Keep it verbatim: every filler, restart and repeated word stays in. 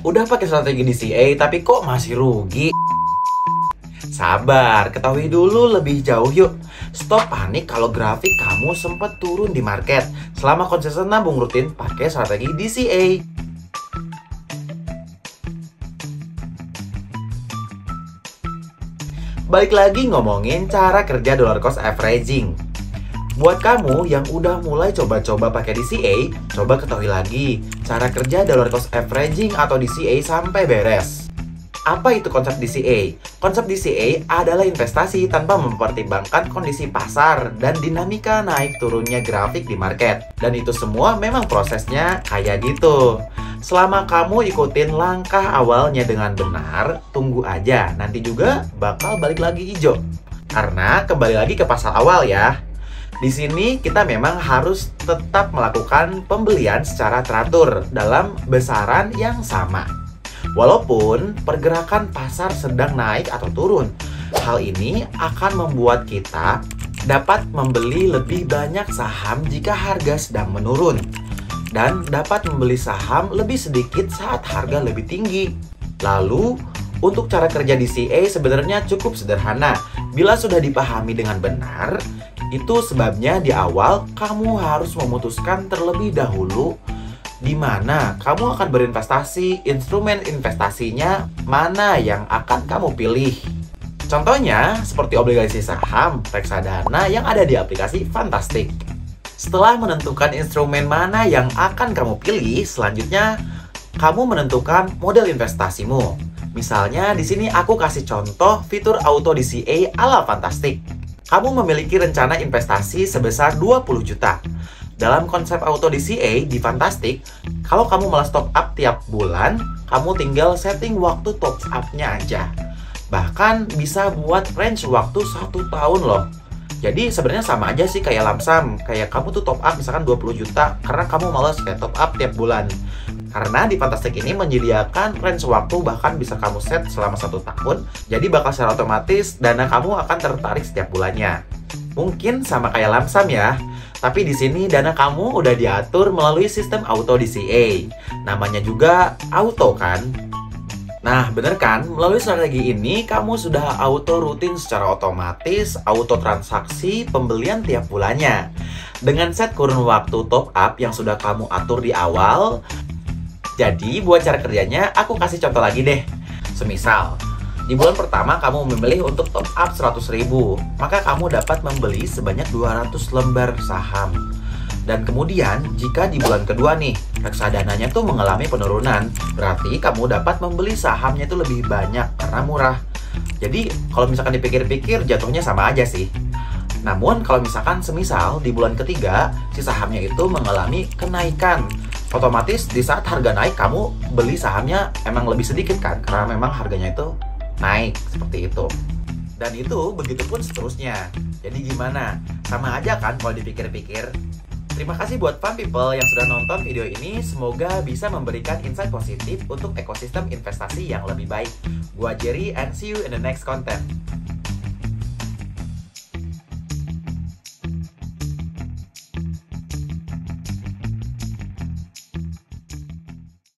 Udah pakai strategi D C A tapi kok masih rugi? Sabar, ketahui dulu lebih jauh yuk. Stop panik kalau grafik kamu sempat turun di market selama konsisten nabung rutin pakai strategi D C A. Balik lagi ngomongin cara kerja dollar cost averaging. Buat kamu yang udah mulai coba-coba pakai D C A, coba ketahui lagi cara kerja dollar cost averaging atau D C A sampai beres. Apa itu konsep D C A? Konsep D C A adalah investasi tanpa mempertimbangkan kondisi pasar dan dinamika naik turunnya grafik di market. Dan itu semua memang prosesnya kayak gitu. Selama kamu ikutin langkah awalnya dengan benar, tunggu aja, nanti juga bakal balik lagi hijau. Karena kembali lagi ke pasal awal ya. Di sini kita memang harus tetap melakukan pembelian secara teratur dalam besaran yang sama. Walaupun pergerakan pasar sedang naik atau turun, hal ini akan membuat kita dapat membeli lebih banyak saham jika harga sedang menurun dan dapat membeli saham lebih sedikit saat harga lebih tinggi. Lalu, untuk cara kerja D C A sebenarnya cukup sederhana. Bila sudah dipahami dengan benar, itu sebabnya di awal kamu harus memutuskan terlebih dahulu di mana kamu akan berinvestasi, instrumen investasinya mana yang akan kamu pilih. Contohnya seperti obligasi saham, reksadana yang ada di aplikasi Fantastic. Setelah menentukan instrumen mana yang akan kamu pilih, selanjutnya kamu menentukan model investasimu. Misalnya di sini aku kasih contoh fitur auto D C A ala Fantastic. Kamu memiliki rencana investasi sebesar dua puluh juta. Dalam konsep auto D C A di Fantastic, kalau kamu malas top up tiap bulan, kamu tinggal setting waktu top up-nya aja. Bahkan bisa buat range waktu satu tahun loh. Jadi sebenarnya sama aja sih kayak lamsam. Kayak kamu tuh top up misalkan dua puluh juta karena kamu malas kayak top up tiap bulan. Karena di Fantastic ini menyediakan range waktu bahkan bisa kamu set selama satu tahun. Jadi bakal secara otomatis dana kamu akan tertarik setiap bulannya. Mungkin sama kayak lamsam ya. Tapi di sini dana kamu udah diatur melalui sistem auto D C A. Namanya juga auto kan? Nah, bener kan? Melalui strategi ini kamu sudah auto rutin secara otomatis, auto transaksi pembelian tiap bulannya. Dengan set kurun waktu top up yang sudah kamu atur di awal. Jadi, buat cara kerjanya, aku kasih contoh lagi deh. Semisal, di bulan pertama kamu memilih untuk top up seratus ribu, maka kamu dapat membeli sebanyak dua ratus lembar saham. Dan kemudian, jika di bulan kedua nih, reksadananya tuh mengalami penurunan, berarti kamu dapat membeli sahamnya itu lebih banyak karena murah. Jadi, kalau misalkan dipikir-pikir, jatuhnya sama aja sih. Namun, kalau misalkan semisal di bulan ketiga, si sahamnya itu mengalami kenaikan, otomatis di saat harga naik kamu beli sahamnya emang lebih sedikit kan, karena memang harganya itu naik seperti itu. Dan itu begitu pun seterusnya. Jadi gimana? Sama aja kan kalau dipikir-pikir. Terima kasih buat fun people yang sudah nonton video ini. Semoga bisa memberikan insight positif untuk ekosistem investasi yang lebih baik. Gua Jerry and see you in the next content.